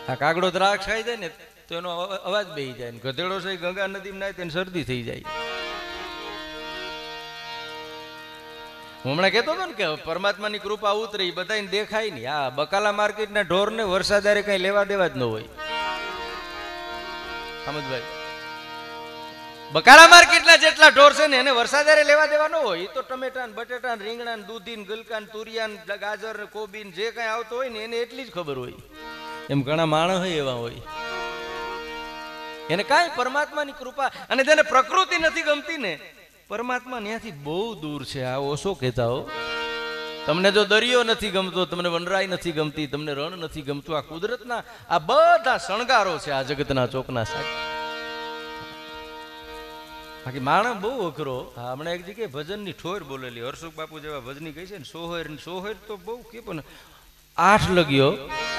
આ કાગડો દ્રાક્ષ ખાઈ જાય ને તો એનો અવાજ બેહી જાય, ને ગધેડો છે ગંગા નદીમાં નાય તેને શરદી થઈ જાય. હું હમણાં કહેતો હતો ને કે પરમાત્માની કૃપા ઉતરી બધાને દેખાય નહીં. આ બકાલા માર્કેટના ઢોરને વરસાદારે કઈ લેવા દેવા જ ન હોય. સમજભાઈ, બકાલા માર્કેટના જેટલા ઢોર છે ને એને વરસાદારે લેવા દેવા ન હોય. એ તો ટમેટા બટેટા રીંગણા દૂધી ગલકા તુરિયા ગાજર કોબી જે કઈ આવતો હોય ને એને એટલી જ ખબર હોય. એમ ઘણા માણસ હોય એવા હોય, એને કાંઈ પરમાત્માની કૃપા. અને જેને પ્રકૃતિ નથી ગમતી ને પરમાત્મા ત્યાંથી બહુ દૂર છે. આ ઓછો કહેતા હો. તમને જો દરિયો નથી ગમતો, તમને વનરાઈ નથી ગમતી, તમને રણ નથી ગમતું, આ કુદરતના આ બધા શણગારો છે આ જગતના ચોકના સાહેબ. બાકી માણસ બહુ અઘરો. હા, હમણાં એક જગ્યાએ ભજનની ઠોર બોલેલી, હર્ષુખ બાપુ જેવા ભજની કહી છે ને, સોહેર તો બહુ કે પણ 8 લગ્યો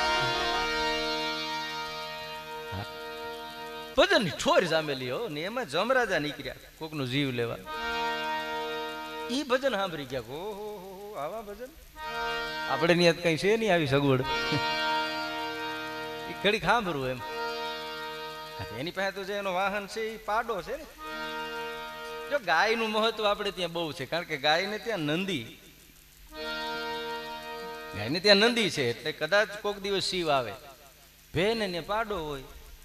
ભજનની ઠોર જામેલી હો ને એમાં જમરાજા નીકળ્યા કોકનો જીવ લેવા. ઈ ભજન સાંભળી ગયા. ઓહો આવા ભજન આપણે ની કઈ છે નહીં આવી સગવડ. ઘડીક સાંભળવું એમ. એની પાસે તો જે એનો વાહન છે એ પાડો છે ને. જો ગાયનું મહત્વ આપણે ત્યાં બહુ છે, કારણ કે ગાયને ત્યાં નંદી છે, એટલે કદાચ કોક દિવસ શિવ આવે. ભેન ને પાડો હોય.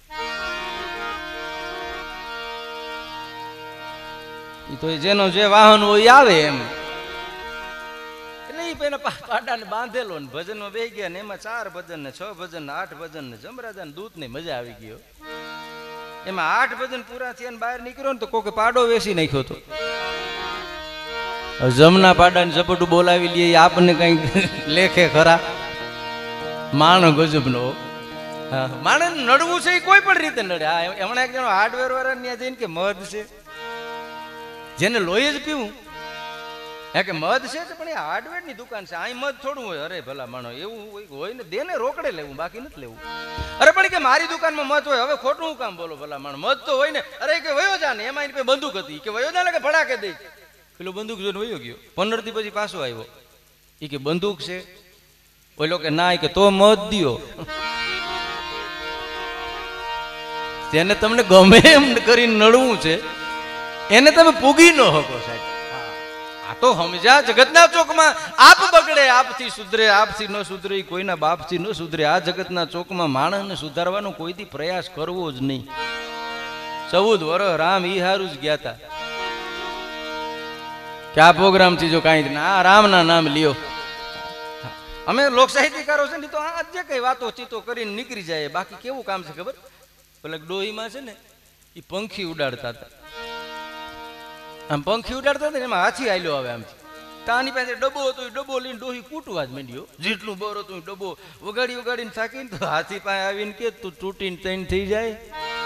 તો જેનો જે વાહન હોય આવે એમ. એટલે એ પેલા પાડાને બાંધેલો ને ભજનમાં બે ગયા ને એમાં 4 ભજન ને 6 ભજન ને 8 ભજન ને જમરાજા ને દૂધ ને મજા આવી ગયો. એમાં 8 ભજન પૂરા થયા ને બહાર નીકળ્યો ને તો કોકે પાડો વેસી નાખ્યો હતો. જમના પાડા ને ઝપટું બોલાવી લે આપણને કઈ લેખે ખરા. માણસ ગજબનો. માણસ નડવું છે એ કોઈ પણ રીતે નડે. હમણાં એક જણો હાર્ડવેર વાળા ત્યાં જઈને કે મધ છે, જેને લોહી જ પીવું કે મધ છે પણ એ હાર્ડવેર ની દુકાન છે, અહીં મધ થોડું હોય. અરે ભલા માણો એવું હોય ને દેને રોકડે લેવું, બાકી નથી લેવું. અરે પણ કે મારી દુકાનમાં મધ હોય, હવે ખોટું હું કામ બોલો ભલા માણો, મધ તો હોય ને. અરે કે વયો જા ને, એમાં એની બંદૂક હતી કે વયો જા ને કે ભડાકે દઈ. પેલો બંદૂક જોઈને વયો ગયો. 15 દી પછી પાછો આવ્યો. એ કે બંદૂક છે? બોલો કે ના, કે તો મધ દિયો. તેને તમને ગમે એમ કરીને નડવું છે એને તમે પૂગી ન શકો સાહેબ. આ તો સમજ્યા જગતના ચોકમાં આપ બગડે આપથી સુધરે, આપથી ન સુધરે કોઈના બાપથી ન સુધરે. આ જગતના ચોકમાં માણસને સુધારવાનો કોઈથી પ્રયાસ કરવો જ નહીં. 14 વર્ષ રામ ઈ હારું જ ગયા હતા કે આ પ્રોગ્રામ થી જો કાંઈ ના રામના નામ લ્યો. અમે લોક સાહિત્યકારો છે ને તો આ જે કઈ વાતો ચીતો કરીને નીકળી જાય. બાકી કેવું કામ છે ખબર? પેલા ડોહીમાં છે ને એ પંખી ઉડાડતા હતા. આમ પંખી ઉડાડતા હતા ને એમાં હાથી આલ્યો આવે આમથી. તાની પાસે ડબ્બો હતો, એ ડબ્બો લઈને ડોહી કૂટવા જ માંડ્યો. જેટલું બર હતું ડબ્બો વગાડીને થાકીને તો હાથી પાસે આવીને કે તું તૂટીને તૈન થઈ જાય.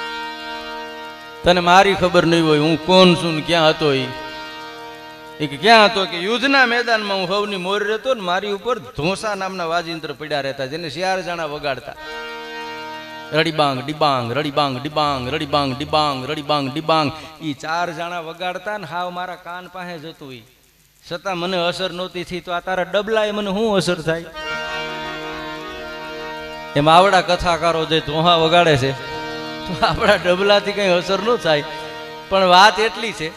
તને મારી ખબર નહીં હોય હું કોણ છું ને ક્યાં હતો. એ કે ક્યાં હતો? કે યુદ્ધના મેદાનમાં હું હવની મોર રહેતો ને મારી ઉપર ધોસા નામના વાજિંત્ર પડ્યા રહેતા, જેને 4 જણા વગાડતા. રડીબાંગ ડીબાંગ રડીબાંગ ડીબાંગ રડીબાંગ ડીબાંગ રડીબાંગ ડીબાંગ. એ 4 જણા વગાડતા ને હાવ મારા કાન પાસે જતું. એ છતાં મને અસર નહોતી થઈ. તો આ તારા ડબલાએ મને શું અસર થાય? એમ આવડા કથાકારો જે ધોહા વગાડે છે તો આપણા ડબલાથી કઈ અસર ન થાય. પણ વાત એટલી છે,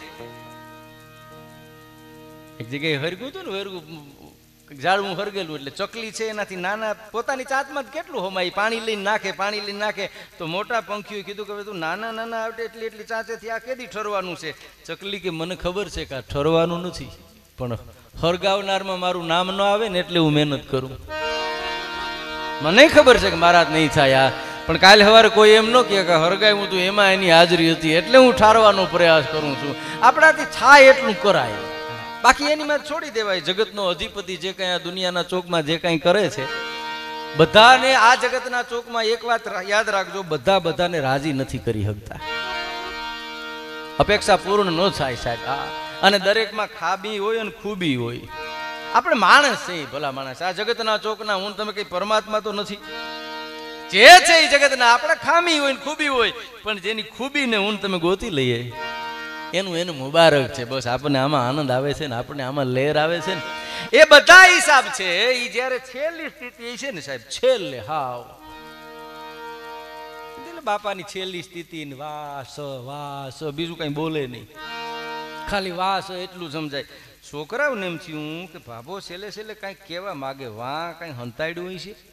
એક જગ્યાએ હરગું હતું ને, હરગું ઝાડવું હરગેલું એટલે ચકલી છે એનાથી નાના પોતાની ચાંચમાં કેટલું હમાય પાણી લઈને નાખે. તો મોટા પંખીઓ કીધું કે તું નાના આવડે એટલી ચાંચેથી આ કેદી ઠરવાનું છે? ચકલી કે મને ખબર છે કે આ ઠરવાનું નથી, પણ હરગાવનારમાં મારું નામ ન આવે ને એટલે હું મહેનત કરું. મને ખબર છે કે મારા નહીં થાય આ, પણ કાલે સવારે કોઈ એમ ન કહે કે હરગાવ્યું તું એમાં એની હાજરી હતી એટલે હું ઠારવાનો પ્રયાસ કરું છું. આપણાથી થાય એટલું કરાય, બાકી એની માં છોડી દેવાય. જગતનો અધિપતિ જે કઈ આ દુનિયાના ચોકમાં જે કઈ કરે છે, બધાને આ જગતના ચોકમાં એક વાત યાદ રાખજો, બધાને રાજી નથી કરી શકતા. અપેક્ષા પૂર્ણ ન થાય સાહેબ. અને દરેકમાં ખાબી હોય અને ખૂબી હોય. આપણે માણસ છે, ભલા માણસ. આ જગતના ચોકના હું તમે કઈ પરમાત્મા તો નથી. જે છે એ જગતના આપણે ખામી હોય ને ખૂબી હોય, પણ જેની ખૂબીને હું તમે ગોતી લઈએ એનું મુબારક છે. બસ આપણને આમાં આનંદ આવે છે ને આપણને આમાં લહેર આવે છે ને એ બધા હિસાબ છે. એ જયારે છેલ્લી સ્થિતિ છે ને સાહેબ, છેલ્લે હાવ એટલે બાપાની છેલ્લી સ્થિતિ વાસ બીજું કઈ બોલે નહીં, ખાલી વાસ એટલું સમજાય. છોકરાઓને એમ થયું કે બાપો છેલ્લે છેલ્લે કઈ કેવા માગે, વાહ કઈ હંતાડ્યું હોય છે,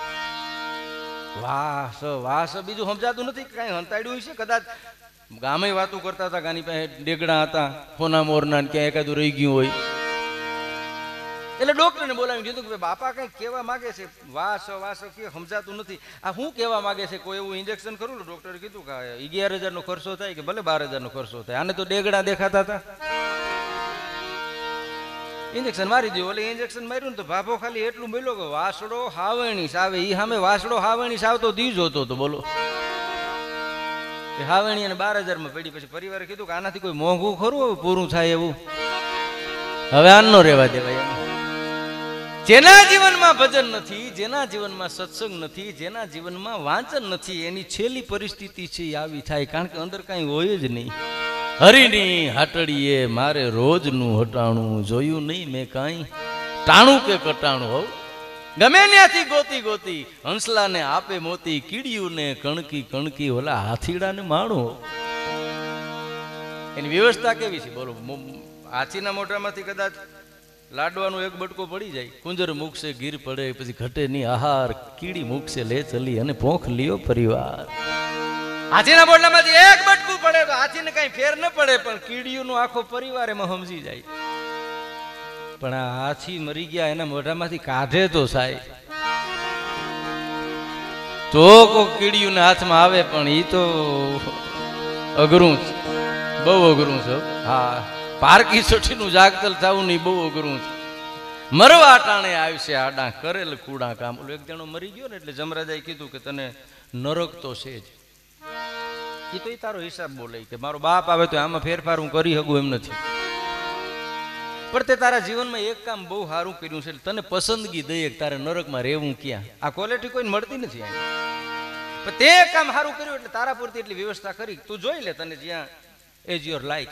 વાસ બીજું સમજાતું નથી, કઈ હંતાડ્યું હોય છે. કદાચ ગામે વાતો કરતા હતા, ગાની પાસે ડેગડા હતા ફોના મોરના, ક્યાં એકાદું રહી ગયું હોય. એટલે ડોક્ટરને બોલાવી કીધું કે બાપા કઈ કેવા માંગે છે, વાસ કે સમજાતું નથી, આ શું કેવા માંગે છે, કોઈ એવું ઇન્જેક્શન કરું? ડોક્ટરે કીધું કે 11,000 નો ખર્ચો થાય, કે ભલે 12,000 નો ખર્ચો થાય, આને તો ડેગડા દેખાતા હતા, ઇન્જેક્શન મારી દો. એટલે ઇન્જેક્શન માર્યું ને તો બાપો ખાલી એટલું બોલ્યો કે વાસડો હાવણી સાવે. ઈ સામે વાસડો હાવણી સાવતો દી જોતો હતો. બોલો, હાવણી અને 12,000 માં પડી. પછી પરિવારે કીધું કે આનાથી કોઈ મોંઘું ખરું હવે પૂરું થાય એવું, હવે આનો રહેવા દેવાય. જેના જીવનમાં ભજન નથી, જેના જીવનમાં સત્સંગ નથી, જેના જીવનમાં વાંચન નથી, એની છેલ્લી પરિસ્થિતિ છે આવી થાય. કારણ કે અંદર કાંઈ હોય જ નહીં. હરિની હાટડીએ મારે રોજનું હટાણું, જોયું નહીં મેં કાંઈ ટાણું કે કટાણું. હોવ ગમે ત્યાંથી ગોતી ગોતી, હંસલાને આપે મોતી, કીડિયુંને કણકી કણકી, ઓલા હાથીડાને માણું. એની વ્યવસ્થા કેવી છે બોલો? હાથીના મોઢામાંથી કદાચ લાડવાનું એક બટકો પડી જાય, કુંજર મૂકશે ગીર પડે, પછી ઘટે નહીં આહાર, કીડી મૂકશે લે ચલી, અને પોંખ લ્યો પરિવાર. હાથીના મોઢામાંથી એક બટકું પડે તો હાથીને કઈ ફેર ન પડે, પણ કીડીઓનો આખો પરિવાર એમાં સમજી જાય. પણ આ હાથી મરી ગયા, એના મોઢામાંથી કાઢે તો સાહેબ તો કોઈ કીડીઓના હાથમાં આવે, પણ એ તો અઘરું છે, બહુ અઘરું છે. હા, પારકી સોઠીનું જાગતલ થવું નહીં બહુ અઘરું છે. મરવા ટાણે આવશે આડા, કરેલ કુડા કામ. એક જણો મરી ગયો ને એટલે જમરાજાએ કીધું કે તને નરક તો છે જ. એ તો તારો હિસાબ બોલે કે મારો બાપ આવે તો આમાં ફેરફાર હું કરી શકું એમ નથી, પણ તે તારા જીવનમાં એક કામ બહુ સારું કર્યું છે, તને પસંદગી દઈએ કે તારે નરકમાં રહેવું ક્યાં. આ ક્વોલિટી કોઈને મળતી નથી. પણ તે કામ સારું કર્યું એટલે તારા પૂરતી એટલી વ્યવસ્થા કરી. તું જોઈ લે, તને જ્યાં એજ યોર લાઈક.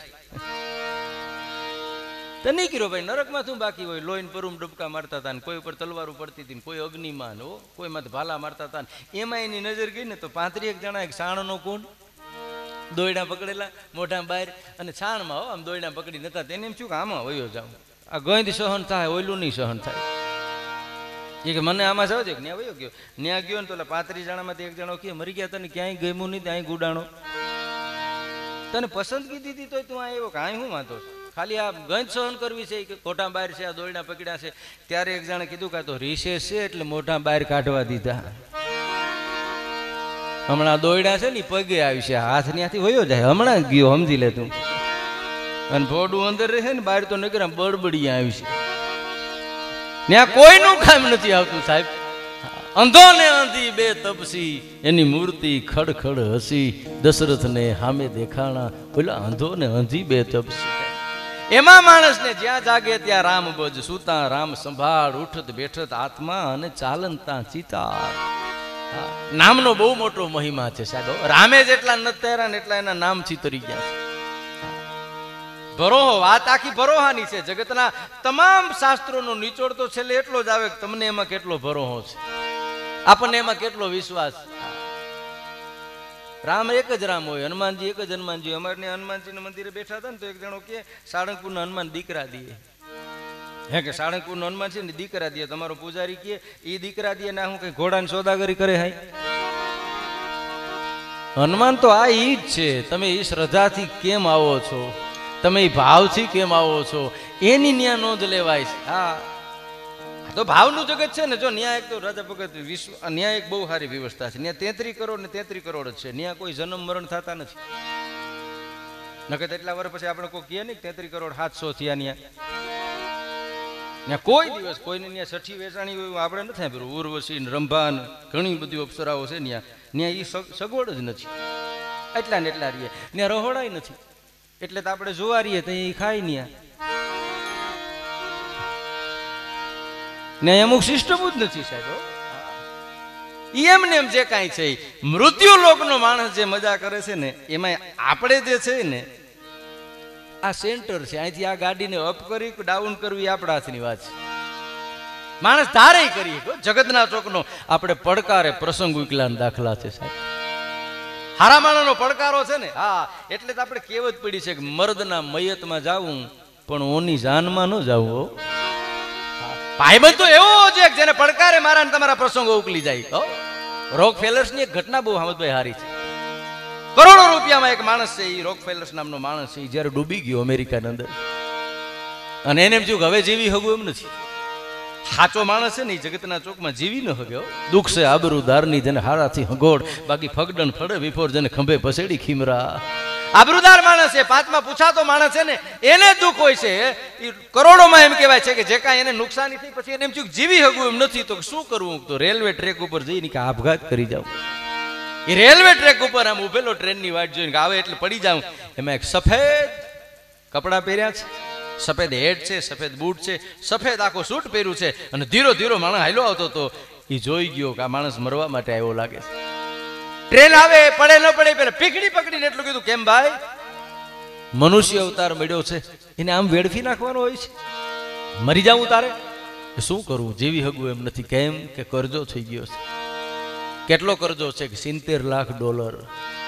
તો નહીં કર્યો ભાઈ, નરકમાં શું બાકી હોય? લોહીન પરુમ ડબકા મારતા હતા, કોઈ ઉપર તલવારો પડતી હતી, કોઈ અગ્નિમાન, કોઈ માથે ભાલા મારતા હતા. એમાં એની નજર ગઈ ને તો 35 જણા એક સાણનો કુંડ, દોયડા પકડેલા મોઢા બહાર, અને છાણમાં આમ દોયડા પકડી નતા. તેને એમ થયું કે આમાં વયો જાવ, આ ગંધ સહન થાય, ઓયલું નહીં સહન થાય. એ કે મને આમાં જાવ છે, ન્યા વયો ગયો. ન્યા ગયો ને તો 35 જણામાંથી એક જણો કે મરી ગયા, તને ક્યાંય ગમ્યું નહીં, ત્યાં ગુડાણો, તને પસંદગી દીધી તો તું આવ્યો, કાંઈ હું વાંધો છે, ખાલી આ ગંધ સહન કરવી છે કે કોઠા બહાર છે, આ દોયડા પકડ્યા છે. ત્યારે એક જણે કીધું કે તો રિસેસ છે એટલે મોઢા બહાર કાઢવા દીધા. હમણાં દોયડા છે ને પગે આવી છે, હાથ ત્યાંથી વયો જાય, હમણાં ગયો, સમજી લે તું. અને ભોડું અંદર રહે ને બહાર તો નગર બળબડિયા આવી છે, ત્યાં કોઈનું કામ નથી આવતું સાહેબ. અંધો ને અંધી બે તપસી, એની મૂર્તિ ખડખડ હસી, દશરથ ને સામે દેખાણા, બોલા અંધો ને અંધી બે તપસી. એમાં માણસને જ્યાં જાગે ત્યાં રામ ભજ, સુતા રામ સંભાળ, ઉઠત બેઠત આત્મા, અને ચાલનતા ચિતા. નામનો બહુ મોટો મહિમા છે સાહેબ. રામે જેટલા નથી તૈયાર ને એટલા એના નામ ચિતરી ગયા છે. ભરોહો, વાત આખી ભરોહાની છે. જગતના તમામ શાસ્ત્રોનો નિચોડ તો છેલ્લે એટલો જ આવે કે તમને એમાં કેટલો ભરોહો છે, આપણને એમાં કેટલો વિશ્વાસ. રામ એક જ રામ હોય, હનુમાનજી એક જ હનુમાનજી. અમારે હનુમાનજીના મંદિરે બેઠા હતા ને તો એક જણો કે સાળંગપુરના હનુમાન દીકરા દીએ. હે કે સાળંગપુરનો હનુમાન છે ને દીકરા દીએ. તમારો પૂજારી કે એ દીકરા દીએ ના હું કઈ ઘોડાની સોદાગરી કરે. હાય, હનુમાન તો આ ઈ જ છે. તમે એ શ્રદ્ધાથી કેમ આવો છો, તમે એ ભાવથી કેમ આવો છો, એની ન્યા નોંધ લેવાય છે. હા, તો ભાવનું જગત છે ને. જો ન્યાય એક તો રાજા ભગત વિશ્વ, ન્યાય એક બહુ સારી વ્યવસ્થા છે. ન્યા 33 કરોડ ને 33 કરોડ જ છે. ન્યા કોઈ જન્મ મરણ થતા નથી. નકર એટલા વર્ષ પછી આપણે કોઈ કહે નહીં 33 કરોડ 700 થયા. ન્યા કોઈ દિવસ કોઈને ન્યા છઠ્ઠી વેચાણી હોય આપણે નથી સાંભળ્યું. ઉર્વશી રંભા ઘણી બધી અપ્સરાઓ છે ન્યા. ન્યા એ સગવડ જ નથી. એટલા ને એટલા રહીએ. ન્યા રહોડાય નથી, એટલે તો આપણે જોવા રહીએ તો એ ખાય ન્યા. ને અમુક સિસ્ટમ જ નથી સાહેબ. એમને એમ જે કાંઈ છે મૃત્યુ લોકનો માણસ જે મજા કરે છે ને, એમાં આપણે જે છે ને આ સેન્ટર છે. અહીંથી આ ગાડીને અપ કરી ડાઉન કરવી આપણા હાથની વાત છે. માણસ ધારે કરીએ. જગતના ચોકનો આપણે પડકારે પ્રસંગ ઉકલાના દાખલા છે સાહેબ. હારા માણસનો પડકારો છે ને. હા, એટલે તો આપણે કહેવત પડી છે કે મર્દના મયતમાં જાવું પણ ઓની જાનમાં ન જાવું. ભાઈબંધ તો એવો છે જેને પડકારે મારા તમારા પ્રસંગો ઉકલી જાય. રોક ફેલર્સની એક ઘટના બહુ હામદભાઈ હારી છે. કરોડો રૂપિયામાં એક માણસ છે, એ રોક ફેલર્સ નામનો માણસ છે, જયારે ડૂબી ગયો અમેરિકાની અંદર અને એને એમ થયું કે હવે જીવી હગું એમ નથી. સાચો માણસ છે ને એ જગતના ચોકમાં જીવી ન હગ્યો. દુઃખ છે આબરૂદારની જેને હારાથી હગોડ, બાકી ફગડન ફળે વિફોર જેને ખંભે પસેડી ખીમરા. આબરૂદાર માણસ છે, પાંચમાં પૂછાતો માણસ છે ને એને દુઃખ હોય છે. એ કરોડોમાં એમ કહેવાય છે કે જે કાંઈ એને નુકસાની થઈ પછી એને એમ થયું જીવી હગું એમ નથી, તો શું કરવું? તો રેલવે ટ્રેક ઉપર જઈને કે આપઘાત કરી જાઉં. એ રેલવે ટ્રેક ઉપર આમ ઉભેલો ટ્રેનની વાટ જોઈને કે આવે એટલે પડી જાઉં. એમાં એક સફેદ કપડાં પહેર્યા છે, સફેદ હેડ છે, સફેદ બૂટ છે, સફેદ આખો સૂટ પહેર્યું છે અને ધીરો ધીરો માણસ હાલ્યો આવતો તો એ જોઈ ગયો કે આ માણસ મરવા માટે આવ્યો લાગે છે. ટ્રેન આવે પડે ન પડે પેલા પીકડી પકડીને એટલું કીધું કેમ ભાઈ, મનુષ્ય અવતાર મળ્યો છે એને આમ વેડફી નાખવાનો હોય છે? મરી જાવું તારે? શું કરવું? જેવી હગું એમ નથી. કેમ કે કરજો થઈ ગયો છે. કેટલો કરજો છે કે $70,00,000.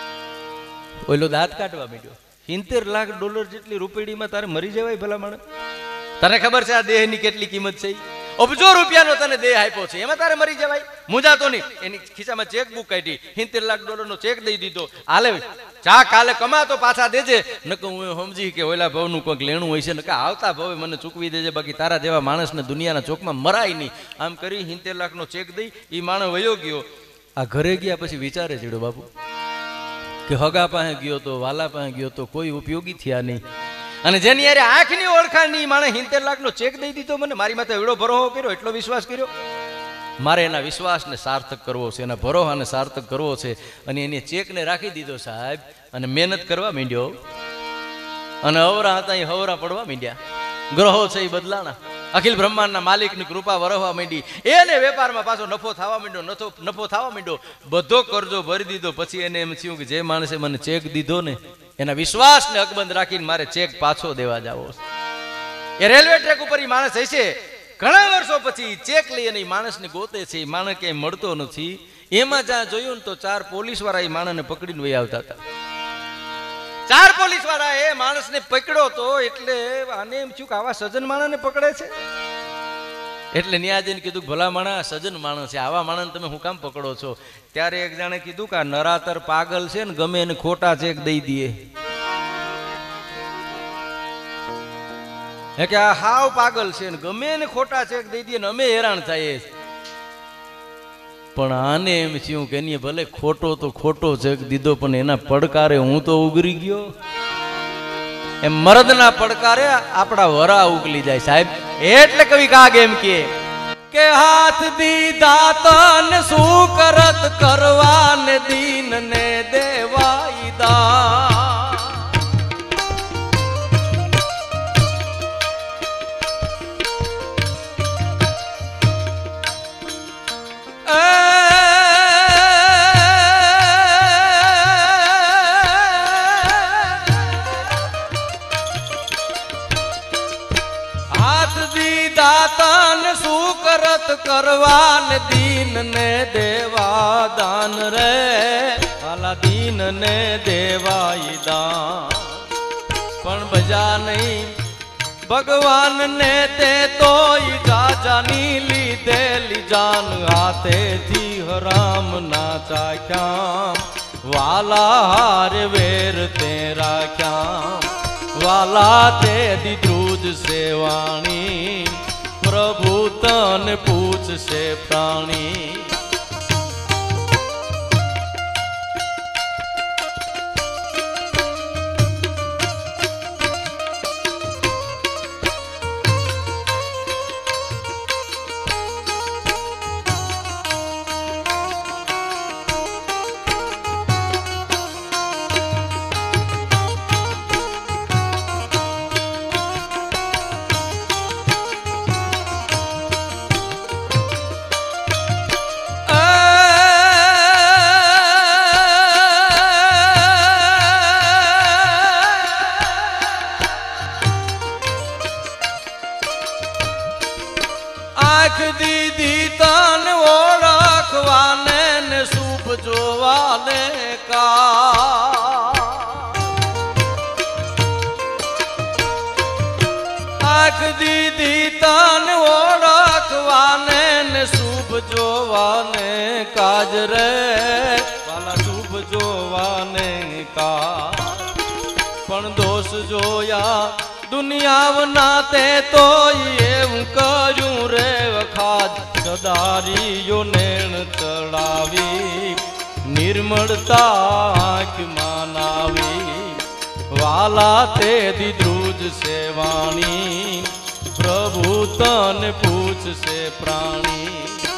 ઓલો દાંત કાઢવા માંડ્યો. $70,00,000 જેટલી રૂપિયામાં તારે મરી જવાય ભલા માણસ? તને ખબર છે આ દેહની કેટલી કિંમત છે? અબજો રૂપિયાનો તને દેહ આપ્યો છે, એમાં તારે મરી જવાય? મુંજાતો નહીં. એની ખિસ્સામાં ચેક બુક કાઢી, $70,00,000 ચેક દઈ દીધો. હાલે જા કાલે કમાતો પાછા દેજે. નકર હું સમજી કે ઓલા ભાવનું કોઈક લેણું હોય છે, નકર આવતા ભાવે મને ચૂકવી દેજે, બાકી તારા જેવા માણસને દુનિયાના ચોકમાં મરાય નહીં. આમ કરી $70,00,000 ચેક દઈ એ માણસ વયો ગયો. આ ઘરે ગયા પછી વિચારે ચડ્યો બાપુ કે હગા પાસે ગયો તો, વાલા પાસે ગયો તો, કોઈ ઉપયોગી થયા નહીં. અને જેની યારે આંખની ઓળખાણ નહીં માણે $70,00,000 ચેક દઈ દીધો. મને મારી માથે એવડો ભરોસો કર્યો, એટલો વિશ્વાસ કર્યો. મારે એના વિશ્વાસને સાર્થક કરવો છે, એના ભરોસાને સાર્થક કરવો છે. અને એને ચેકને રાખી દીધો સાહેબ, અને મહેનત કરવા માંડ્યો. અને હવરા હતા એ હવરા પડવા માંડ્યા. ગ્રહો છે એ બદલાણા. અખિલ બ્રહ્માંડના માલિકની કૃપા વરહવા માંડી. એને વેપારમાં પાછો નફો થવા માંડ્યો, નફો થવા માંડ્યો. બધો કરજો ભરી દીધો. પછી એને એમ થયું કે જે માણસે મને ચેક દીધો ને એના વિશ્વાસને અકબંધ રાખીને મારે ચેક પાછો દેવા જાવો. એ રેલવે ટ્રેક ઉપર એ માણસ હશે ઘણા વર્ષો પછી ચેક લઈ અને માણસને ગોતે છે. એ માણસ ક્યાંય મળતો નથી. એમાં જ્યાં જોયું ને તો 4 પોલીસ વાળા એ માણસને પકડીને વહી આવતા હતા. 4 પોલીસ વાળા એ માણસને પકડ્યો તો એટલે આને એમ થયું કે આવા સજ્જન માણસને પકડે છે. એટલે ન્યાયાધીને કીધું ભલા માણસ સજ્જન માણસ છે, આવા માણસ તમે હું કામ પકડો છો? ત્યારે એક જણે કીધું કે આ નરાતર પાગલ છે ને ગમે એને ખોટા ચેક દઈ દઈએ. કે આ હાવ પાગલ છે ને ગમે એને ખોટા ચેક દઈ દઈએ ને અમે હેરાન થઈએ. પણ આને એમ થયું કે એની ભલે ખોટો તો ખોટો ચેક દીધો પણ એના પડકારે હું તો ઉગરી ગયો. એમ મર્દના પડકારે આપણા વરા ઉકલી જાય સાહેબ. એટલે કવિ કાગ એમ કે હાથ દીધા તન શું કરત કરવાને દીન ને દેવાઈ દા. કરવાન દીન ને દેવા દાન રે આલા દીન ને દેવાય દાન. પણ બજા નહીં ભગવાન ને તે તોય રાજાની લીધેલી જાન હાથેથી હરામ ના ચાખ્યા. વાલા હાર વેર તે રાખ્યા. વાલા તે દીધું જ સેવાણી પ્રભુ તન પૂછશે પ્રાણી. જોવાને કા આંખ દીધી તન ઓળખવાને ને શુભ જોવાને કાજ રે વાલા શુભ જોવાને કા પણ દોષ જોયા દુનિયાવના તે તો એવું કર્યું રે વખાજ સદારીયો નેણ ચડાવી નિર્મળતા આંખમાં નાવી વાલા તે દીધું જ સેવાણી પ્રભુ તને પૂછશે પ્રાણી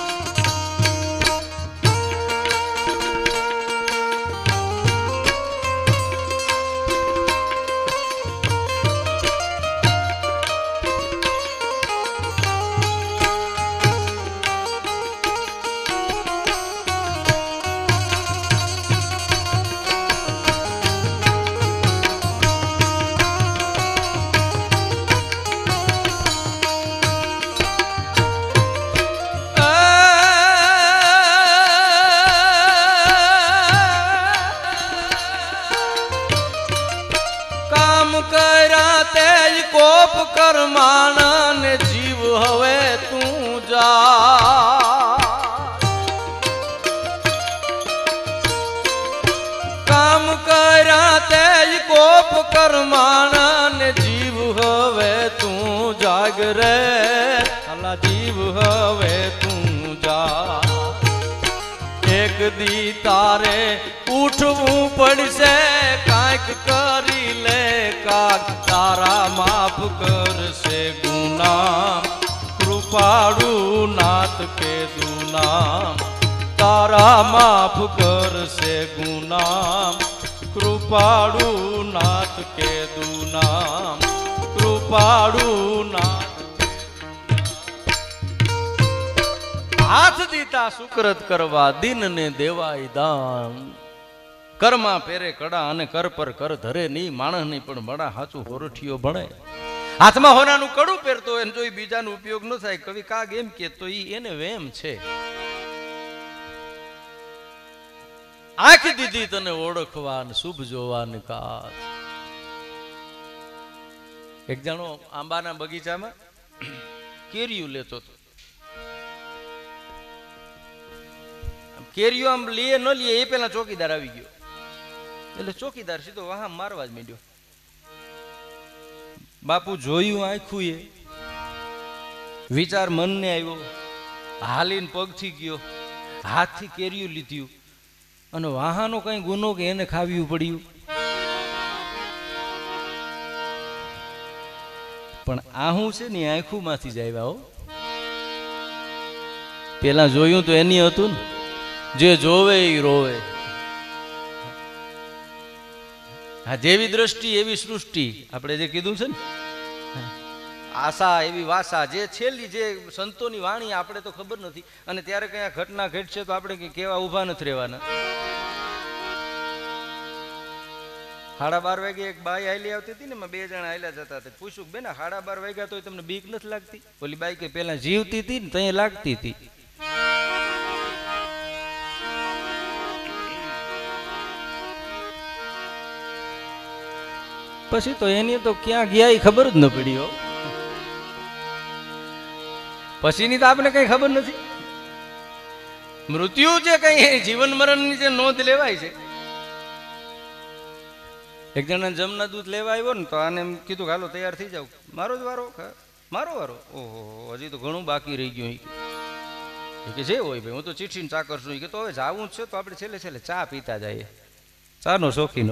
કોપ કરમાણ ને જીવ હવે તું જા કામ કર્યા તે કોપ કરમાણ ને જીવ હવે તું જાગ રે અલા જીવ હવે તું જા એક દી તારે ઉઠવું પડશે કાંઈક કરી લે કાક તારા માફ કરશે ગુના કૃપાળુ નાથ કે દુના તારા માફ કરશે ગુના કૃપાળુ નાથ કે દુના કૃપાળુ નાથ હાથ દીતા સુકરત કરવા દિન ને દેવાય દાન કરમાં પેરે કડા અને કર પર કર ધરે નહીં માણસ નહીં પણ બડા હાચું હોરઠીઓ ભણે હાથમાં હોનાનું કડું પહેરતો એને જો બીજાનો ઉપયોગ ન થાય કવિ કાગ એમ કેતો એને વેમ છે આંખ દીધી તને ઓળખવા ને શુભ જોવાને કાજ એક જણો આંબાના બગીચામાં કેરીયું લેતો હતો કેરીઓ આમ લે ન લે એ પેલા ચોકીદાર આવી ગયો એટલે ચોકીદાર સીધો વાહા મારવા જ માંડ્યો બાપુ જોયું આખું એ વિચાર મનને આવ્યો હાલીને પગથી ગયો હાથથી કેરીયું લીધ્યું અને વાહાનો કઈ ગુનો કે એને ખાવ્યું પડ્યું પણ આહું છે ને આંખું માંથી જ આવ્યા હો પેલા જોયું તો એની હતું ને જે જોવે એ રોવે હા જેવી દ્રષ્ટિ એવી સૃષ્ટિ આપણે જે કીધું છે ને આશા એવી વાસા જે છેલ્લી જે સંતોની વાણી આપણે તો ખબર નથી અને ત્યારે કઈ ઘટના ઘટશે તો આપણે કેવા ઊભા નથી રહેવાના 12:30 વાગે એક બાઈ હાલી આવતી હતી ને એમાં 2 જણા હાલ્યા જતા હતા પૂછ્યું બેન 12:30 વાગ્યા તો તમને બીક નથી લાગતી ઓલી બાઈ કે પેલા જીવતી હતી ને ત્યાં લાગતી હતી પછી તો એની તો ક્યાં ગયા એ ખબર જ ન પડી હો પછીની તો આપણે કઈ ખબર નથી મૃત્યુ જે કઈ જીવન મરણની જે નોંધ લેવાય છે એક જણા જમના દૂધ લેવા આવ્યો ને તો આને એમ કીધું કે હાલો તૈયાર થઈ જાવ મારો જ વારો મારો વારો ઓહો હજી તો ઘણું બાકી રહી ગયું કે જે હોય ભાઈ હું તો ચીઠીને ચા કરશું કે તો હવે જાવું જ છે તો આપણે છેલ્લે છેલ્લે ચા પીતા જઈએ ચાનો શોખીનો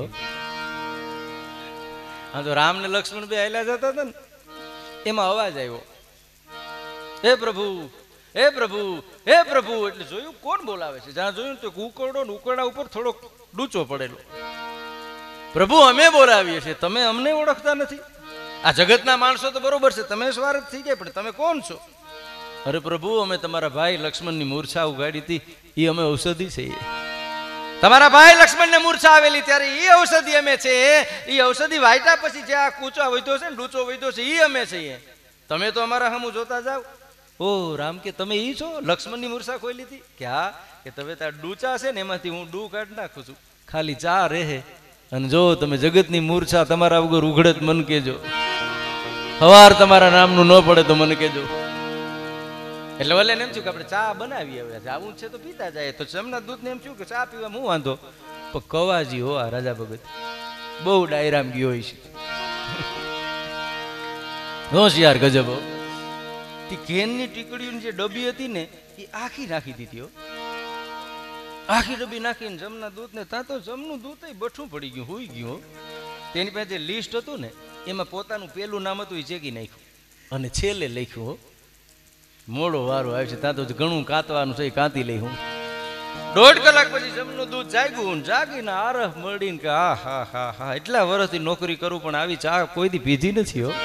હા તો રામ ને લક્ષ્મણ બે હાલ્યા જતા હતા ને એમાં અવાજ આવ્યો હે પ્રભુ હે પ્રભુ હે પ્રભુ એટલે જોયું કોણ બોલાવે છે જ્યાં જોયું તો ઉકરડો ને ઉકરડા ઉપર થોડો ડૂચો પડેલો પ્રભુ અમે બોલાવીએ છીએ તમે અમને ઓળખતા નથી આ જગતના માણસો તો બરોબર છે તમે સ્વાર્થ થઈ ગયા પણ તમે કોણ છો અરે પ્રભુ અમે તમારા ભાઈ લક્ષ્મણની મૂર્છા ઉગાડી હતી એ અમે ઔષધિ છે તમારા ભાઈ લક્ષ્મણને મૂર્છા આવેલી ત્યારે એ ઔષધિ અમે છે એ ઔષધિ વાયટા પછી જે આ કૂચો વૈધો છે ને ડૂચો વૈધો છે એ અમે છીએ તમે તો અમારા હમું જોતા જાવ ઓ રામ કે તમે ઈ છો લક્ષ્મણની મૂર્છા ખોલી હતી કે હા કે તમે તાર ડૂચા છે ને એમાંથી હું ડૂ કાઢી નાખું છું, ખાલી ચા રહે. અને જો તમે જગતની મૂર્છા તમારા વગર ઉઘડત મન કેજો, સવાર તમારા નામનું ન પડે તો મને કેજો. એટલે વલે એમ થયું કે આપણે ચા બનાવીએ, હવે આવું છે તો પીતા જાય. તો જમના દૂધ ને એમ થયું કે ચા પીવા હું વાંધો, પણ કવાજી હો આ રાજા ભગત બહુ ડાયરામ ગયો હોય છે, હોશિયાર ગજબ. ઘેનની ટીકડીઓની જે ડબ્બી હતી ને એ આખી નાખી દીધી હો, આખી ડબ્બી નાખીને જમના દૂધ ને ત્યાં તો જમનું દૂધ બઠું પડી ગયું, હોઈ ગયું. તેની પાસે જે લિસ્ટ હતું ને એમાં પોતાનું પેલું નામ હતું એ ચેકી નાખ્યું અને છેલ્લે લખ્યું હો, મોડો વારો આવે છે ત્યાં તો ઘણું કાતવાનું છે, કાંતી લઈ હું. 1.5 કલાક પછી જમનું દૂધ જાગ્યું, જાગીને આરહ મળીને કે હા હા હા હા એટલા વર્ષથી નોકરી કરું પણ આવી ચા કોઈ દી પીધી નથી હો.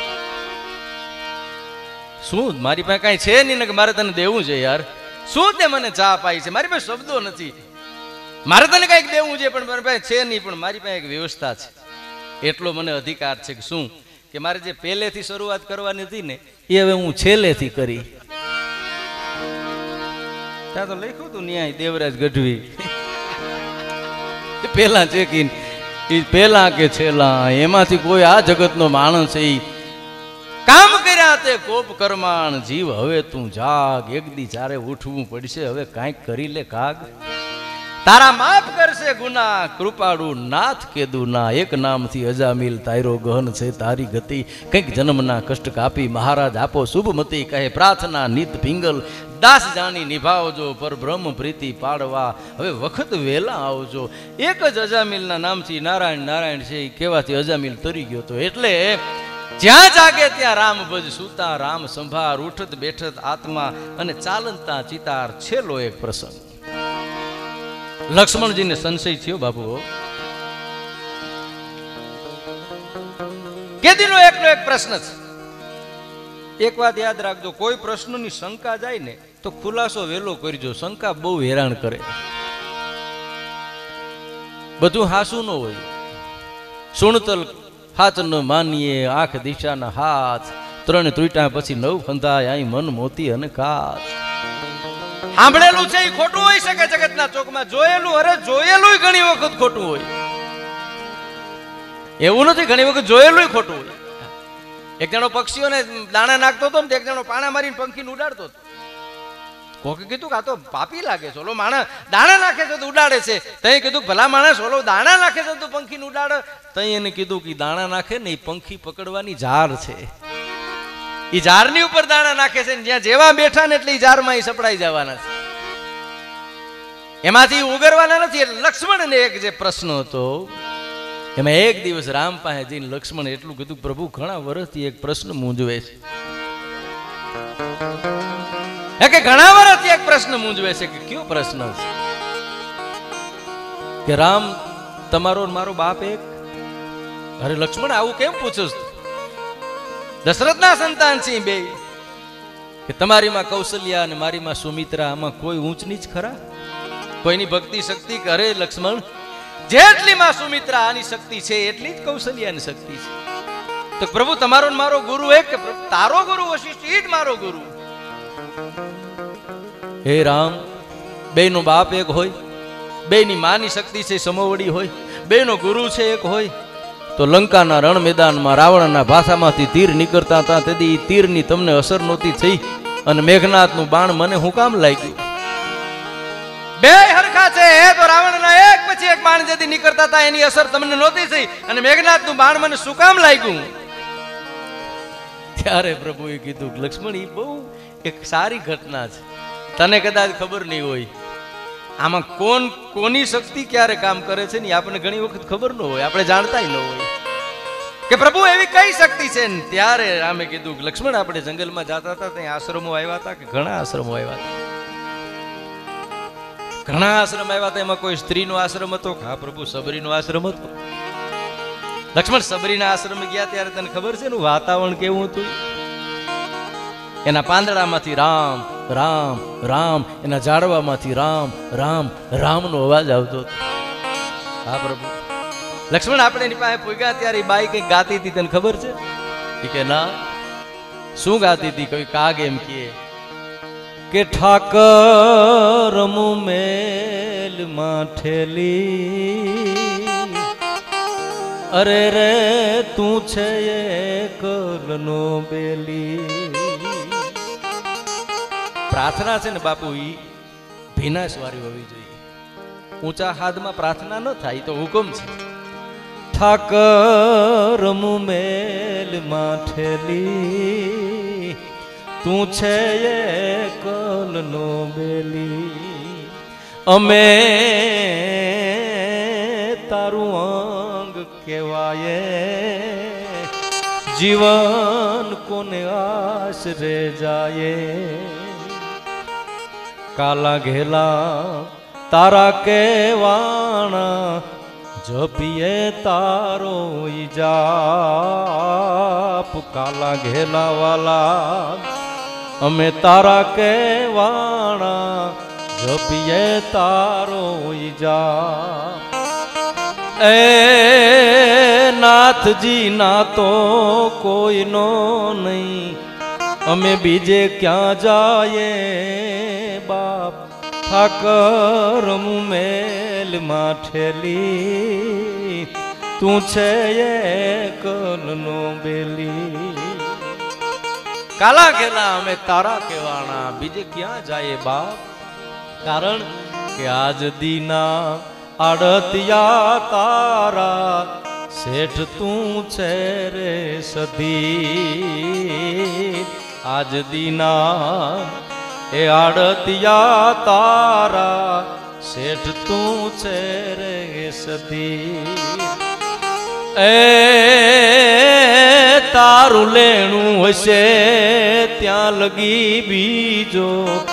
શું મારી પાસે કાંઈ છે નહીં ને કે મારે તને દેવું છે યાર, શું તે મને ચા પાઈ છે, મારી પાસે શબ્દો નથી, મારે તને કંઈક દેવું છે પણ મારી પાસે છે નહીં, પણ મારી પાસે એક વ્યવસ્થા છે, એટલો મને અધિકાર છે કે શું કે મારે જે પહેલેથી શરૂઆત કરવાની હતી ને એ હવે હું છેલ્લેથી કરી. ત્યાં તો લખ્યું હતું ન્યાય દેવરાજ ગઢવી પેલા ચેકીન પેલા કે છેલ્લા, એમાંથી કોઈ આ જગતનો માણસ એ કામ કર્યા તે કોપ કરમાણ જીવ, હવે તું જાગ, એક દી ચારે ઉઠવું પડશે, હવે કાંઈક કરી લે કાગ. તારા માફ કરશે ગુના કૃપાળુ નાથ કેદુ ના, એક નામથી અજામિલ તાયરો ગહન છે તારી ગતિ, કંઈક જન્મના કષ્ટ કાપી મહારાજ આપો શુભમતી, કહે પ્રાર્થના નિત પિંગલ, દાસ જાણી નિભાવજો પર બ્રહ્મ પ્રીતિ પાડવા, હવે વખત વહેલા આવજો. એક જ અજામિલના નામથી નારાયણ નારાયણ છે કહેવાથી અજામિલ તરી ગયો તો, એટલે જ્યાં જાગે ત્યાં રામ ભજ, સુતા રામ સંભાર, ઉઠત બેઠત આત્મા અને ચાલનતા ચિતાર. છેલ્લો એક પ્રસંગ લક્ષ્મણજીને સંશય થયો બાપુ, કેદીનો એકનો એક પ્રશ્ન છે. એક વાત યાદ રાખજો, કોઈ પ્રશ્નની શંકા જાય ને તો ખુલાસો વેલો કરજો, શંકા બહુ હેરાન કરે. બધું હાસું ન હોય, સુણતલ હાથ ન માનીએ, આંખ દિશાના હાથ, 3 ત્રીટા પછી 9 ફંધાય, અહીં મન મોતી અને કાચ. સાંભળેલું છે એ ખોટું હોઈ શકે જગતના ચોકમાં, જોયેલું અરે જોયેલું ઘણી વખત ખોટું હોય, એવું નથી ઘણી વખત જોયેલું ખોટું હોય. એક જણો પક્ષીઓને દાણા નાખતો હતો ને એક જણો પાણા મારીને પંખીને ઉડાડતો હતો. કોકે કીધું કે આ તો પાપી લાગે છે, ઓલો માણસ દાણા નાખે છે તો ઉડાડે છે. તઈ કીધું ભલા માણસ ઓલો દાણા નાખે છે તો પંખીને ઉડાડે. તઈ એને કીધું કે દાણા નાખે ને એ પંખી પકડવાની ઝાર છે, એ ઝારની ઉપર દાણા નાખે છે ને જ્યાં જેવા બેઠા ને એટલે ઝારમાં એ સપડાઈ જવાના છે, એમાંથી ઉગરવાના નથી. એટલે લક્ષ્મણને એક જે પ્રશ્ન હતો એમાં એક દિવસ રામ પાસે જઈને લક્ષ્મણ એટલું કીધું, પ્રભુ ઘણા વર્ષથી એક પ્રશ્ન મૂંઝવે છે, કે ઘણા વર્ષથી એક પ્રશ્ન મૂંઝવે છે. કે કયો પ્રશ્ન છે? કે રામ તમારો મારો બાપ એક. અરે લક્ષ્મણ આવું કેમ પૂછો છો? દશરથના સંતાન છે બે, કે તમારી માં કૌશલ્યા અને મારી માં સુમિત્રા, આમાં કોઈ ઊંચ નીચ ખરા? કોઈની ભક્તિ શક્તિ કરે લક્ષ્મણ? જેટલી માં સુમિત્રા આની શક્તિ છે એટલી જ કૌશલ્યાની શક્તિ છે. તો પ્રભુ તમારો મારો ગુરુ એક, કે તારો ગુરુ વશિષ્ઠ એ જ મારો ગુરુ? હે રામ, બેનો બાપ એક હોય, બેની માની શક્તિ છે સમોવડી હોય, બેનો ગુરુ છે એક હોય, તો લંકાના રણ મેદાનમાં રાવણના ભાષામાંથી તીર નીકળતા હતા, તેથી તીરની તમને અસર નહોતી થઈ, અને મેઘનાથનું બાણ મને હું કામ લાગ્યું? બે હરખા છે તો રાવણના એક પછી એક બાણ જેથી નીકળતા હતા એની અસર તમને નહોતી થઈ, અને મેઘનાથનું બાણ મને શું કામ લાગ્યું? ત્યારે પ્રભુએ કીધું, લક્ષ્મણ એ બહુ એક સારી ઘટના છે, તને કદાચ ખબર નહીં હોય. આમાં કોની શક્તિ ક્યારે કામ કરે છે ને આપણને ઘણી વખત ખબર ન હોય, આપણે જાણતા ન હોય કે પ્રભુ એવી કઈ શક્તિ છે. ત્યારે રામે કીધું, લક્ષ્મણ આપણે જંગલમાં જતા હતા ત્યાં આશ્રમો આવ્યા હતા, કે ઘણા આશ્રમો આવ્યા હતા, ઘણા આશ્રમ આવ્યા હતા. એમાં કોઈ સ્ત્રીનો આશ્રમ હતો? હા પ્રભુ, સબરીનો આશ્રમ હતો. લક્ષ્મણ સબરીના આશ્રમ ગયા ત્યારે તને ખબર છે ને વાતાવરણ કેવું હતું? એના પાંદડામાંથી રામ રામ રામ, એના ઝાડવામાંથી રામ રામ રામનો અવાજ આવતો હતો. હા પ્રભુ. લક્ષ્મણ આપણે એની પાસે પૂગ્યા ત્યારે બાઈ કઈ ગાતી હતી, તને ખબર છે? કે ના, શું ગાતી હતી? કોઈ કાગ એમ કે કે ઠાકર મેલ માઠેલી અરે રે તું છે એકલનો બેલી. પ્રાર્થના છે ને બાપુ ઈ ભીનાશવાળી હોવી જોઈએ. ઊંચા હાથમાં પ્રાર્થના ન થાય તો હુકમ છે. ઠાકર મેલ માઠેલી તું છે એકલનો બેલી. અમે તારું અંગ કહેવાય જીવન કોને આશરે જાય. કાલા ઘેલા તારા કેવાણા જપીએ તારો જાપ. કાલા ઘેલા વાલા અમે તારા કેવાણા જપીએ તારો જાપ. એ નાથજી ના તો કોઈનો નહીં અમે બીજે ક્યાં જાયે બાપ. ઠાકર મેલ માઠેલી તું છે એકલનો બેલી. કાલા ઘેલા અમે તારા કેવાણા બીજે ક્યાં જાય બાપ. કારણ કે આજ દીના આડતિયા તારા શેઠ તું છે રે સધી. આજ દીના એ આડતિયા તારા શેઠ તું છે રે સધી. એ તારું લેણું હશે ત્યાં લગી બીજો.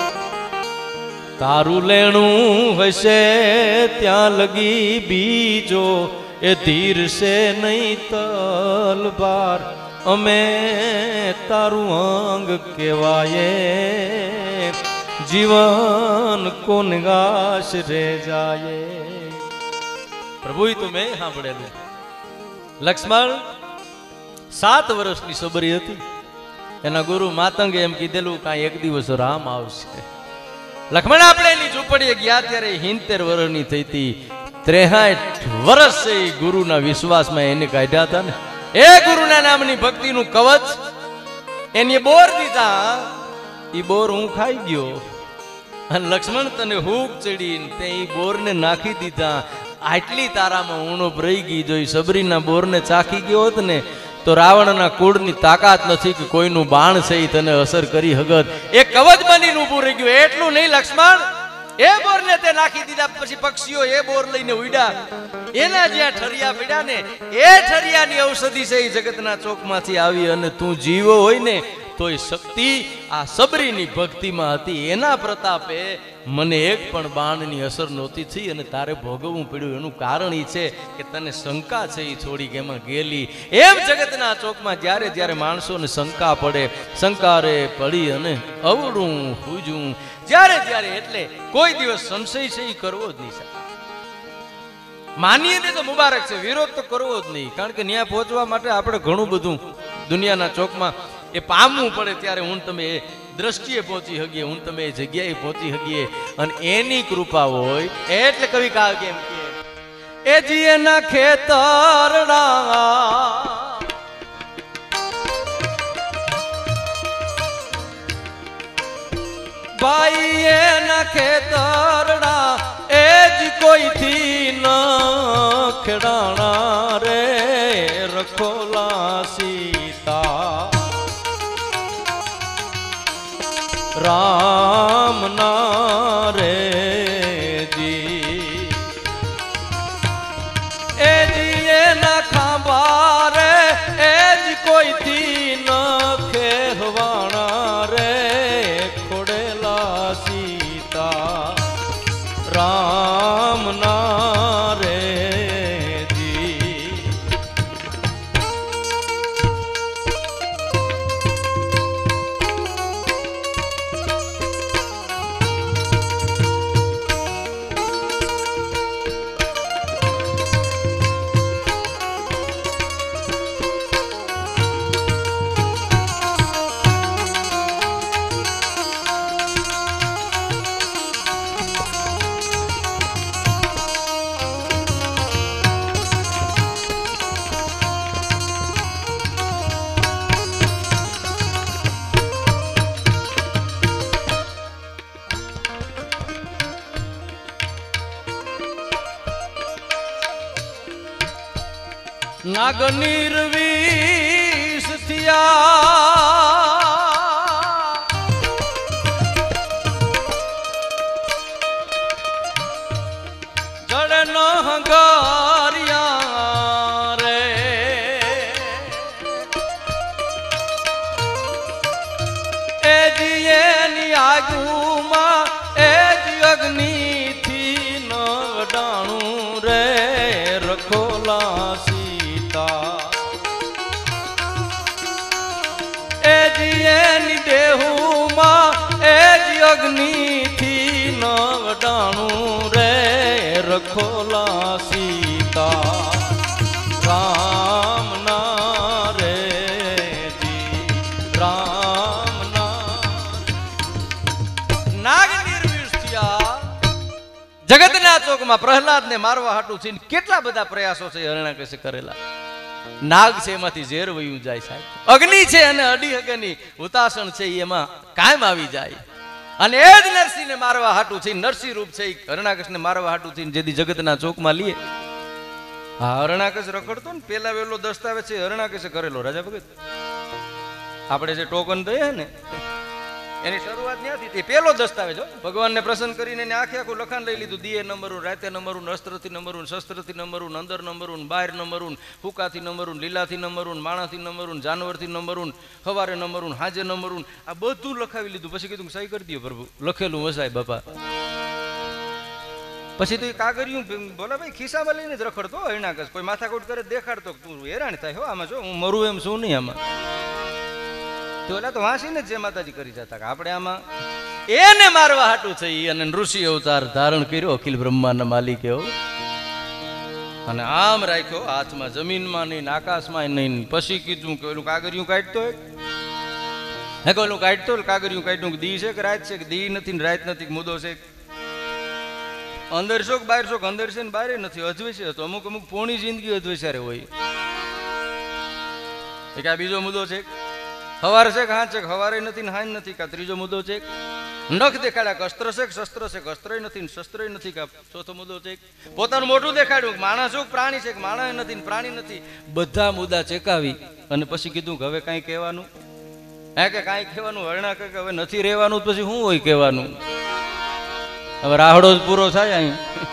તારું લેણું હશે ત્યાં લગી બીજો એ ધીરશે નહીં તલવાર. અમે તારું અંગ કહેવાય જીવન કોન આશરે જાય. પ્રભુ તો મેં સાંભળેલું. લક્ષ્મણ 7 વર્ષની સબરી હતી. એના ગુરુ માતંગે એમ કીધેલું કાંઈ એક દિવસ રામ આવશે. લક્ષ્મણ આપણે એની ઝૂંપડીએ ગયા ત્યારે 70 વર્ષની થઈ હતી. 63 વર્ષ એ ગુરુના વિશ્વાસમાં એને કાઢ્યા હતા ને. એ ગુરુના નામની ભક્તિનું કવચ એને બોર દીધા. એ બોર હું ખાઈ ગયો અને લક્ષ્મણ તને હૂક ચડીને તે બોરને નાખી દીધા. આટલી તારામાં ઉણપ રહી ગઈ. જો સબરીના બોરને ચાખી ગયો હોત ને તો રાવણના કુળની તાકાત નથી કે કોઈનું બાણ છે તને અસર કરી હગત. એ કવચ બનીને ઊભું રહી ગયું. એટલું નહીં લક્ષ્મણ, એ બોરને તે નાખી દીધા. પછી પક્ષીઓ એ બોર લઈને ઉડ્યા. એના જ્યાં ઠરિયા પડ્યા ને એ ઠરિયાની ઔષધિ છે એ જગતના ચોકમાંથી આવી. અને તું જીવો હોય ને તો એ શક્તિ આ સબરીની ભક્તિમાં હતી. એના પ્રતાપે મને એક પણ બાણની અસર નહોતી થઈ અને તારે ભોગવવું પડ્યું. એનું કારણ એ છે કે તને શંકા છે એ થોડીક એમાં ગયેલી. એમ જગતના ચોકમાં જ્યારે જ્યારે માણસોને શંકા પડે, શંકા રે પડી અને અવળું પૂજવું જ્યારે જ્યારે, એટલે કોઈ દિવસ સંશય છે એ કરવો જ નહીં. માનીએ ને તો મુબારક છે, વિરોધ તો કરવો જ નહીં. કારણ કે ત્યાં પહોંચવા માટે આપણે ઘણું બધું દુનિયાના ચોકમાં એ પામવું પડે. ત્યારે હું તમે એ દ્રષ્ટિએ પહોંચી શકીએ, હું તમે એ જગ્યાએ પહોંચી શકીએ અને એની કૃપા હોય. એટલે કવિ કાવ કેમ કે એ જીએ ના ખેતરડા ભાઈ એના ખેતરડા એ જ કોઈથી ન ખેડાણા રે રખોલા સીતા રામ ના રે જી. એ જીએ ના ખાંભા રે એ જ કોઈથી ન ખેહવાણા રે ખોડેલા સીતા રામ ના રે જી. નાગનીર વિષ થયા જળ ન હંગાર્યા રે એ જીએની આગુમાં એ જ અગ્નિથી ન વડાણું રે રખોલા સીતા એ જીએની દેહુમાં એ જ અગ્નિથી ન વડાણું રે રખોલા સીતા રામ ના રે જી રામ ના નાગ નિર્વિષ થયા જગતના ચોકમાં પ્રહલાદને મારવા હાટું થઈને કેટલા બધા પ્રયાસો છે હરણાકશે કરેલા. નાગ છે એમાંથી ઝેર વયું જાય સાહેબ, અગ્નિ છે અને અડી હગની હુતાસણ છે એમાં કાયમ આવી જાય. અને એ જ નરસિંહને મારવા હાટું થઈને નરસિંહ રૂપ છે હરણાકશને મારવા હાટું થઈને જેથી જગતના ચોકમાં લીએ. હા, હરણાકશ રખડતો ને પેલા વેલો દસ્તાવેજ છે હરણાકશે કરેલો. રાજા ભગત આપણે જે ટોકન દઈએ ને એની શરૂઆત ત્યાંથી તે પેલો દસ્તાવેજ ભગવાનને પ્રસન્ન કરીને આખે આખું લખાણ લઈ લીધું. દિયે નંબરું, રાતે નંબરું, અસ્ત્રથી નંબરું, શસ્ત્રથી નંબરું, અંદર નંબરું, બહાર નંબરું, ફૂકાથી નંબરું, લીલાથી નંબરું, માણાથી નંબરું, જાનવરથી નંબરું, સવારે નંબરું, હાજે નંબરું, આ બધું લખાવી લીધું. પછી કીધું સહી કરી દો પ્રભુ, લખેલું વસાય બાપા. પછી તો એ કાગરિયું બોલા ભાઈ ખિસ્સામાં લઈને જ રખડતો હરણાકશ, કોઈ માથાકૂટ કરે દેખાડતો તું હેરાન થાય હો આમાં, જો હું મરું એમ શું નહીં આમાં. ઓલા તો વાંસીને જે માતાજી કરી જતા આપણે આમાં એને મારવા હાટું થઈ અને ઋષિ અવતાર ધારણ કર્યો અખિલ બ્રહ્માંડના માલિક એવો. અને આમ રાખ્યો હાથમાં, જમીનમાં નહીં આકાશમાં નહીં. પછી કીધું કે ઓલું કાગરિયું કાઢતો હે કે ઓલું કાઢતો કાગરિયું કાઢ્યું કે દી છે કે રાત છે કે દી નથી ને રાત નથી મુદ્દો છે, અંદર શોક બહાર શોક, અંદર છે ને બહાર નથી, અધ્વેશે હતો. અમુક અમુક પોણી જિંદગી અધ્વેશારે હોય. એક આ બીજો મુદ્દો છે, હવારે છે કે હાથ છે, હવારે નથી ને હાથ નથી. કા ત્રીજો મુદ્દો છે, નખ દેખાડ્યા કે અસ્ત્ર છે કે શસ્ત્ર છે, કે અસ્ત્ર નથી ને શસ્ત્ર નથી. કા ચોથો મુદ્દો છે, પોતાનું મોઢું દેખાડ્યું કે માણસ શું પ્રાણી છે કે માણસ નથી ને પ્રાણી નથી. બધા મુદ્દા ચેકાવી અને પછી કીધું કે હવે કાંઈ કહેવાનું હે કે કાંઈ કહેવાનું. હરણા કે હવે નથી રહેવાનું, પછી શું હોય કહેવાનું. હવે રાહડો જ પૂરો થાય અહીં.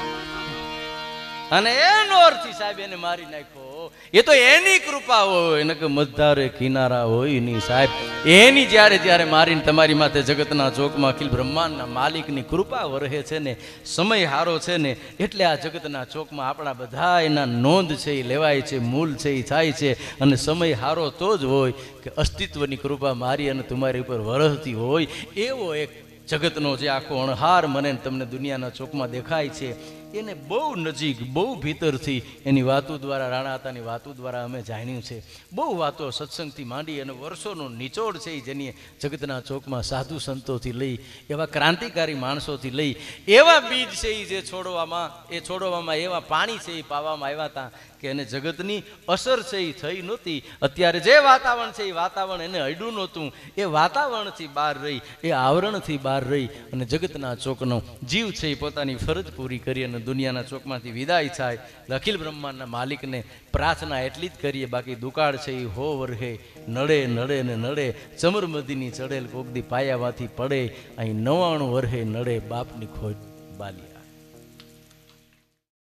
અને એનો અર્થી સાહેબ એને મારી નાખ્યો. એ તો એની કૃપા હોય ને કે મધારે કિનારા હોય ની સાહેબ, એની જ્યારે જ્યારે મારીને તમારી માથે જગતના ચોકમાં અખિલ બ્રહ્માંડના માલિકની કૃપા વરહે છે ને, સમય હારો છે ને, એટલે આ જગતના ચોકમાં આપણા બધા એના નોંધ છે એ લેવાય છે, મૂલ છે એ થાય છે. અને સમય હારો તો જ હોય કે અસ્તિત્વની કૃપા મારી અને તમારી ઉપર વરહતી હોય. એવો એક જગતનો જે આખો અણહાર મને તમને દુનિયાના ચોકમાં દેખાય છે, એને બહુ નજીક બહુ ભીતરથી એની વાતો દ્વારા, રાણાતાની વાતો દ્વારા અમે જાણ્યું છે. બહુ વાતો સત્સંગથી માંડી અને વર્ષોનો નિચોડ છે જેની જગતના ચોકમાં સાધુ સંતોથી લઈ, એવા ક્રાંતિકારી માણસોથી લઈ, એવા બીજ છે જે છોડવામાં એવા પાણી છે એ પાવામાં આવ્યા હતા કે એને જગતની અસર છે એ થઈ નહોતી. અત્યારે જે વાતાવરણ છે એ વાતાવરણ એને અડ્યું નહોતું. એ વાતાવરણથી બહાર રહી, એ આવરણથી બહાર રહી અને જગતના ચોકનો જીવ છે એ પોતાની ફરજ પૂરી કરી અને દુનિયાના ચોકમાંથી વિદાય થાય. અખિલ બ્રહ્માંડના માલિકને પ્રાર્થના એટલી જ કરીએ, બાકી દુકાળ છે એ હો વરહે નડે નડે ને નડે, ચમરમદીની ચડેલ કોકદી પાયામાંથી પડે, અહીં 99 વરહે નડે બાપની ખોટ બાલિયા.